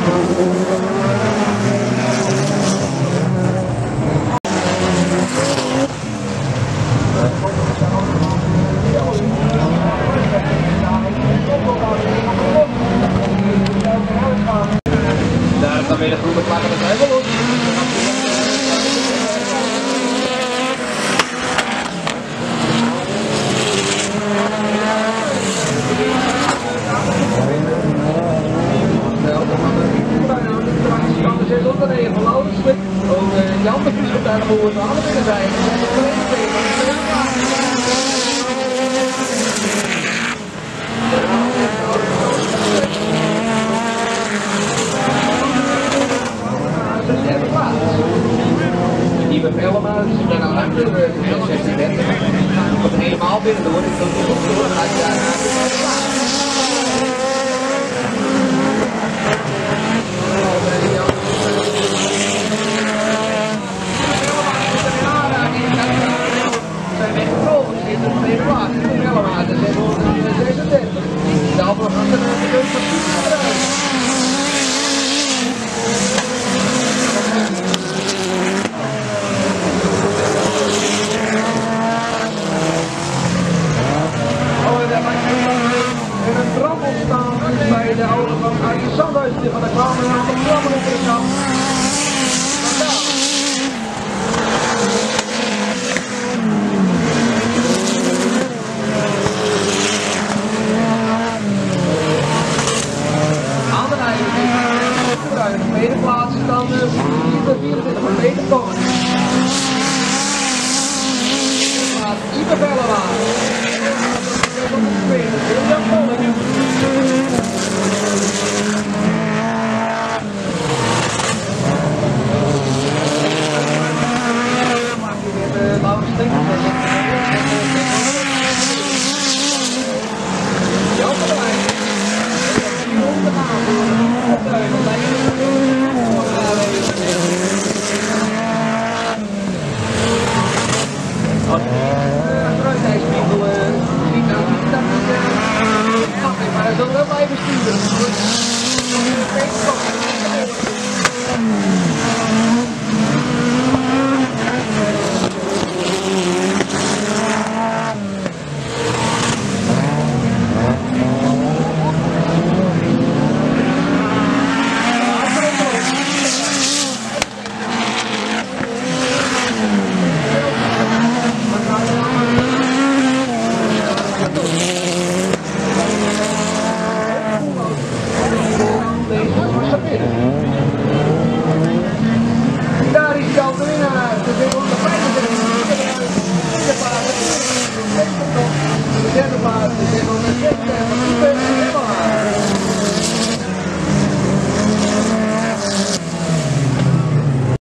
Daar gaan weer de groene plakken met helemaal los. Jan de Vries komt daar nog over de handen binnen zijn. Die we helemaal, ze zijn al achter de 16 meter. Komt er helemaal binnen, dan wordt het tot de opstoor, dan gaat hij daarna. Zijn weggevlogen, ze zitten nog even laag. Ze zijn helemaal, ze zijn 36. De andere gaat er de deur van de eruit. En een brand ontstaan bij de oude van Arie Sandhuis van de Kwam.